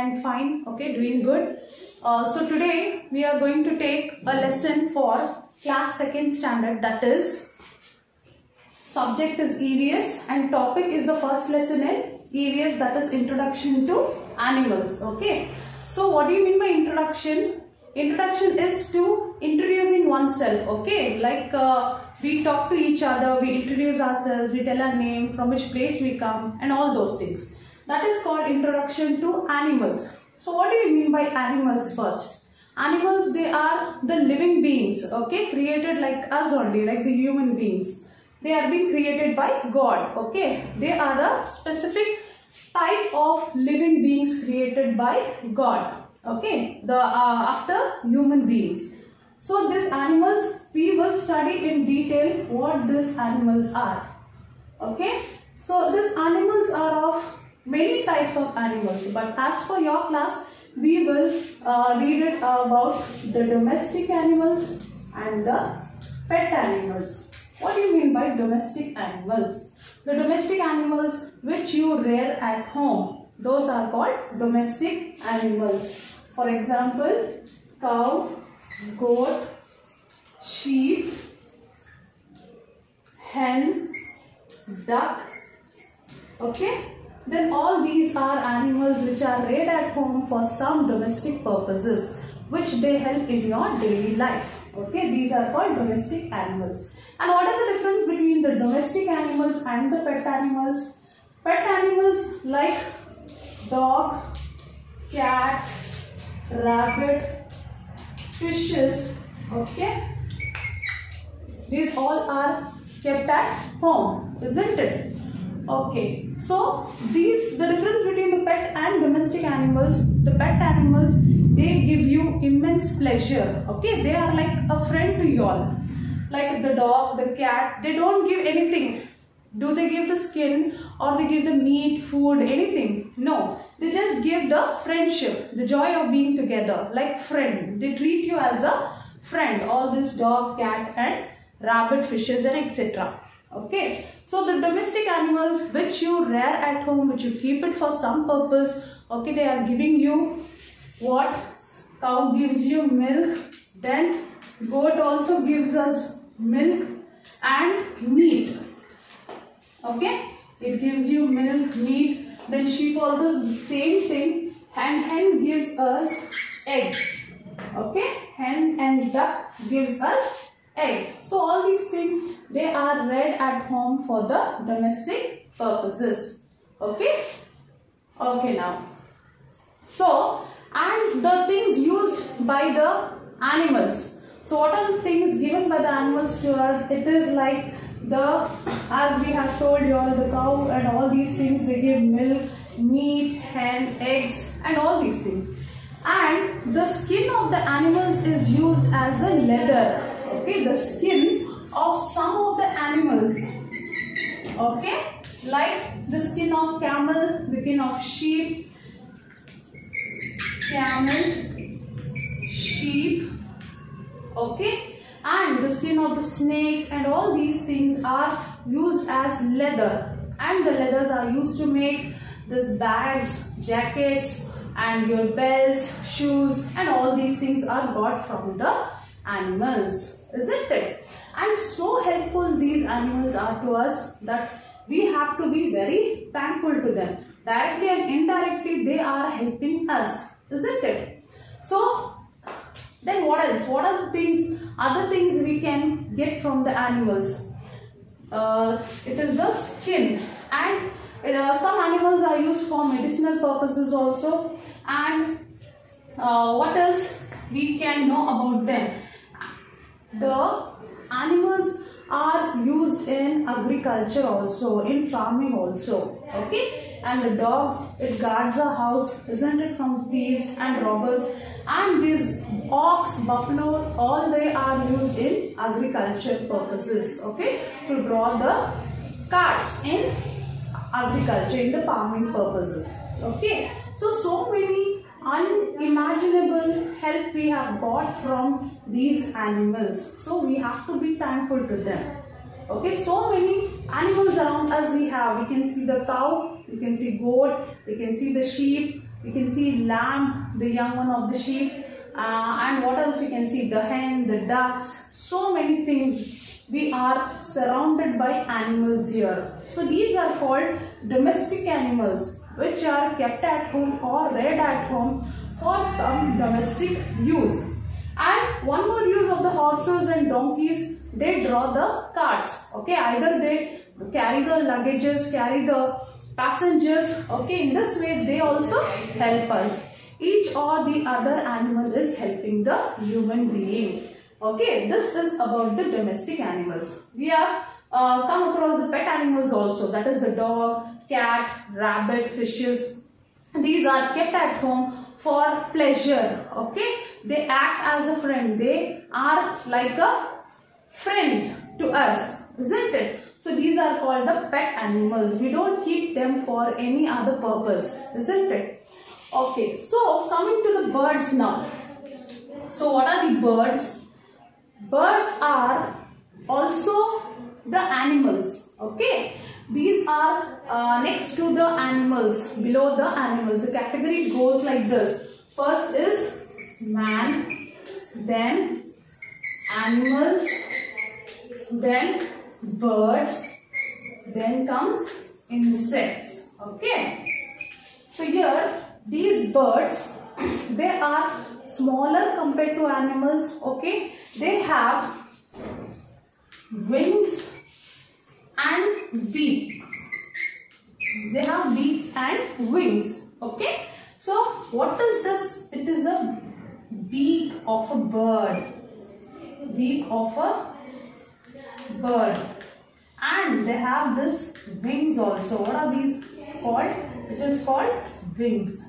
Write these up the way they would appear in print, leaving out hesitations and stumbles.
and fine. Okay, doing good. So today we are going to take a lesson for class 2nd standard, that is subject is EVS and topic is the first lesson in EVS, that is introduction to animals. Okay, so what do you mean by introduction? Introduction is to introducing oneself. Okay, like we talk to each other, we introduce ourselves, we tell our name, from which place we come and all those things. That is called introduction to animals. So what do you mean by animals first? Animals, they are the living beings, okay, created like us only, like the human beings. They are being created by God, okay. They are a specific type of living beings created by God, okay, after human beings. So these animals, we will study in detail what these animals are, okay. So these animals are of many types of animals, but as for your class, we will read it about the domestic animals and the pet animals. What do you mean by domestic animals? The domestic animals which you rear at home, those are called domestic animals. For example, cow, goat, sheep, hen, duck, okay. Then all these are animals which are reared at home for some domestic purposes, which they help in your daily life. Okay, these are called domestic animals. And what is the difference between the domestic animals and the pet animals? Pet animals like dog, cat, rabbit, fishes, okay, these all are kept at home, isn't it? Okay, so the difference between the pet and domestic animals, the pet animals, they give you immense pleasure, okay. They are like a friend to you all. Like the dog, the cat, they don't give anything. Do they give the skin or they give the meat, food, anything? No, they just give the friendship, the joy of being together, like friend. They treat you as a friend, all this dog, cat and rabbit, fishes and etc. Okay, so the domestic animals which you rear at home, which you keep it for some purpose, okay, they are giving you what? Cow gives you milk, then goat also gives us milk and meat, okay, it gives you milk, meat, then sheep also the same thing, and hen gives us eggs, okay, hen and duck gives us eggs. So all these things, they are reared at home for the domestic purposes, okay. Okay, now, so, and the things used by the animals. So what are the things given by the animals to us? It is like as we have told you all, the cow and all these things, they give milk, meat, hen, eggs and all these things. And the skin of the animals is used as a leather, okay, the skin of some of the animals, okay, like the skin of camel, the skin of sheep, camel, sheep, okay, and the skin of the snake, and all these things are used as leather, and the leathers are used to make this bags, jackets and your belts, shoes, and all these things are got from the animals, isn't it? And so helpful these animals are to us that we have to be very thankful to them. Directly and indirectly they are helping us, isn't it? So then what else? What are the things, other things we can get from the animals? It is the skin, and some animals are used for medicinal purposes also. And what else we can know about them? The animals are used in agriculture also, in farming also, okay. And the dogs, it guards a house, isn't it, from thieves and robbers. And these ox, buffalo, all they are used in agriculture purposes, okay, to draw the carts in agriculture, in the farming purposes, okay. So many unimaginable help we have got from these animals, so we have to be thankful to them, okay. So many animals around us we have. We can see the cow, we can see goat, we can see the sheep, You can see lamb, the young one of the sheep, and what else you can see? The hen, the ducks, so many things. We are surrounded by animals here. So these are called domestic animals, which are kept at home or reared at home for some domestic use. And one more use of the horses and donkeys, they draw the carts. Okay, either they carry the luggages, carry the passengers. Okay, in this way they also help us. Each or the other animal is helping the human being. Okay, this is about the domestic animals. We have come across the pet animals also, that is the dog, cat, rabbit, fishes. These are kept at home for pleasure. Okay, they act as a friend. They are like a friends to us, isn't it? So these are called the pet animals. We don't keep them for any other purpose, isn't it? Okay, so coming to the birds now. So what are the birds? Birds are also the animals. Okay, these are next to the animals, below the animals. The category goes like this. First is man, then animals, then birds, then comes insects. Okay, so here these birds, they are smaller compared to animals. Okay, they have wings and beak. They have beaks and wings. Okay, so what is this? It is a beak of a bird. Beak of a bird. And they have this wings also. What are these called? It is called wings.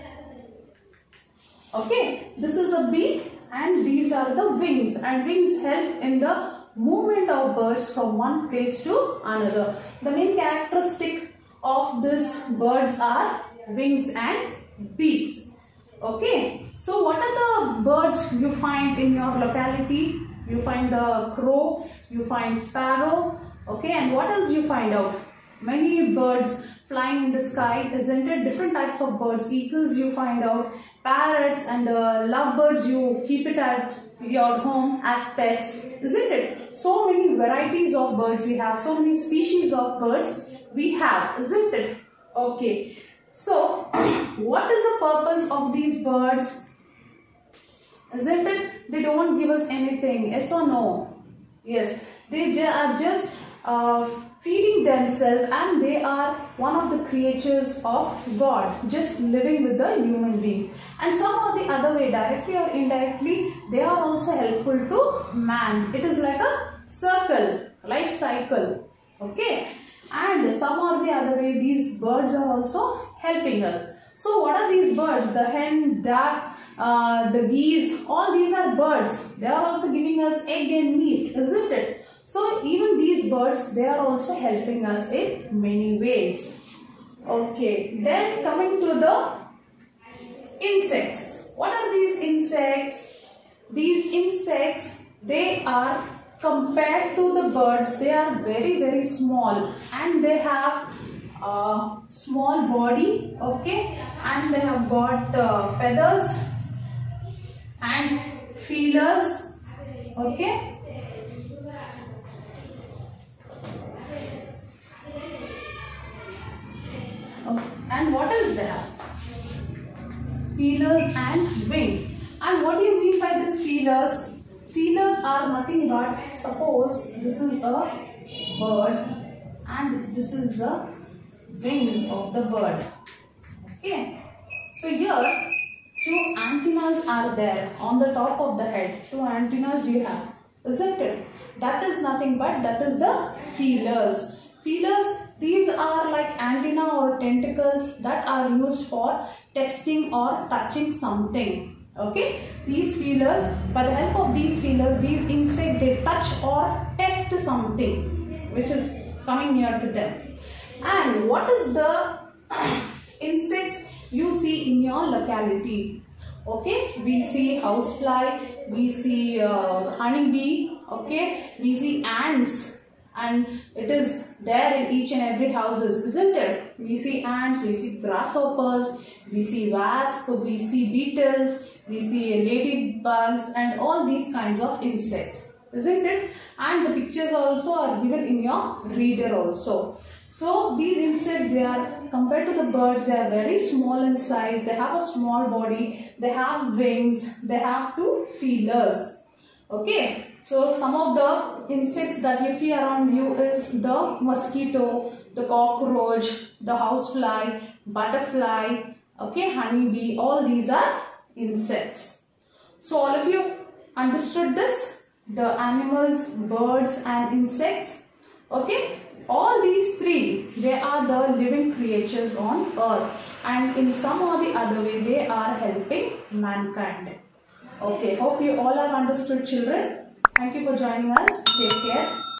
Okay, this is a beak and these are the wings, and wings help in the movement of birds from one place to another. The main characteristic of these birds are wings and beaks. Okay, so what are the birds you find in your locality? You find the crow, you find sparrow. Okay, and what else you find out? Many birds flying in the sky, isn't it? Different types of birds. Eagles you find out, parrots and the lovebirds, you keep it at your home as pets, isn't it? So many varieties of birds we have, so many species of birds we have, isn't it? Okay, so what is the purpose of these birds? Isn't it? They don't give us anything, yes or no? Yes, they are just feeding themselves, and they are one of the creatures of God, just living with the human beings. And some or the other way, directly or indirectly, they are also helpful to man. It is like a circle, life cycle. Okay, and some or the other way, these birds are also helping us. So what are these birds? The hen, duck, the geese, all these are birds. They are also giving us egg and meat, isn't it? So even these birds, they are also helping us in many ways. Okay, then coming to the insects. What are these insects? These insects, they are, compared to the birds, they are very, very small, and they have a small body. Okay, and they have got feathers and feelers. Okay, and what else they have? Feelers and wings. And what do you mean by this feelers? Feelers are nothing but, suppose this is a bird and this is the wings of the bird. Okay, so here two antennas are there on the top of the head. Two antennas you have, isn't it? That is nothing but, that is the feelers. Feelers, these are like antenna or tentacles that are used for testing or touching something. Okay, these feelers, by the help of these feelers, these insects, they touch or test something which is coming near to them. And what is the insects you see in your locality? Okay, we see housefly, we see honeybee, okay, we see ants, and it is there in each and every houses, isn't it? We see ants, we see grasshoppers, We see wasp, we see beetles, we see ladybugs and all these kinds of insects, isn't it? And the pictures also are given in your reader also. So these insects, they are compared to the birds, they are very small in size, they have a small body, they have wings, they have two feelers. Okay, so some of the insects that you see around you is the mosquito, the cockroach, the housefly, butterfly, okay, honeybee, all these are insects. So all of you understood this? The animals, birds and insects, okay? All these three, they are the living creatures on earth, and in some or the other way they are helping mankind. Okay, hope you all have understood, children. Thank you for joining us. Take care.